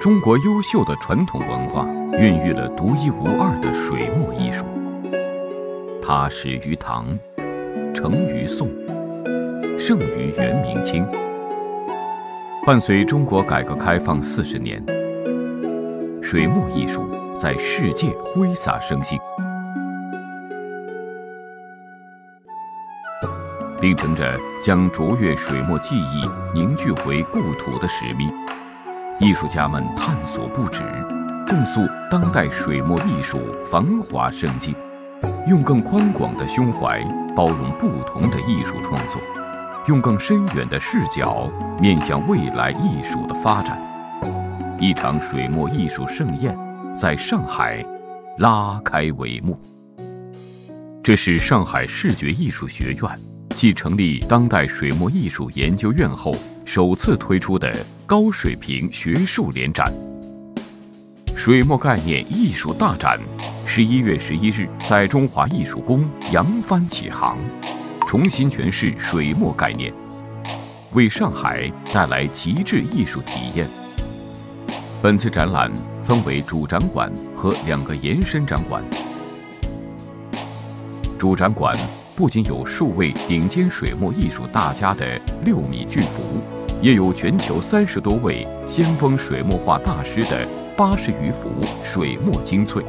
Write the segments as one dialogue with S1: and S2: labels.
S1: 中国优秀的传统文化孕育了独一无二的水墨艺术。它始于唐，成于宋，盛于元明清。伴随中国改革开放40年，水墨艺术在世界挥洒生息，秉承着将卓越水墨技艺凝聚回故土的使命，艺术家们探索不止，共塑当代水墨艺术繁华生机，用更宽广的胸怀包容不同的艺术创作，用更深远的视角面向未来艺术的发展。一场水墨艺术盛宴在上海拉开帷幕。这是上海视觉艺术学院继成立当代水墨艺术研究院后首次推出的高水平学术联展。水墨概念艺术大展11月11日在中华艺术宫扬帆起航，重新诠释水墨概念，为上海带来极致艺术体验。本次展览分为主展馆和2个延伸展馆。主展馆不仅有数位顶尖水墨艺术大家的6米巨幅，也有全球30多位先锋水墨画大师的80余幅水墨精粹，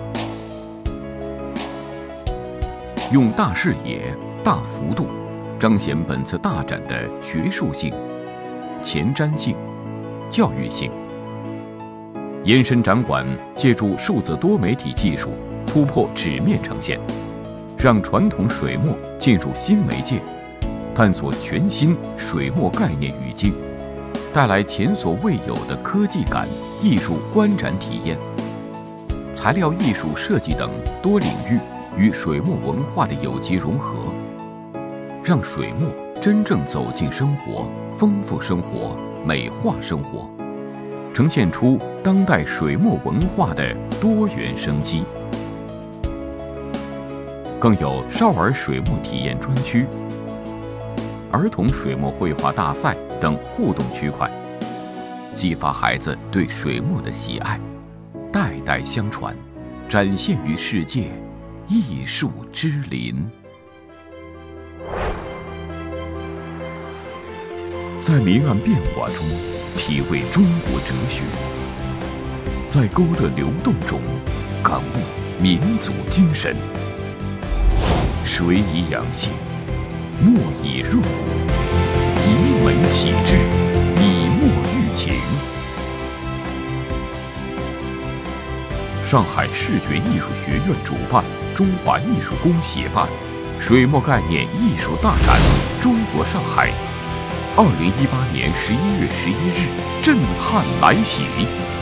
S1: 用大视野、大幅度彰显本次大展的学术性、前瞻性、教育性。延伸展馆借助数字多媒体技术，突破纸面呈现，让传统水墨进入新媒介，探索全新水墨概念语境，带来前所未有的科技感艺术观展体验。材料艺术设计等多领域与水墨文化的有机融合，让水墨真正走进生活，丰富生活，美化生活，呈现出当代水墨文化的多元生机。更有少儿水墨体验专区、儿童水墨绘画大赛等互动区块，激发孩子对水墨的喜爱，代代相传，展现于世界艺术之林。在明暗变化中体味中国哲学，在沟的流动中感悟民族精神。水以养性，墨以润物，以美启智，以墨喻情。上海视觉艺术学院主办，中华艺术宫协办，水墨概念艺术大展中国上海，2018年11月11日震撼来袭。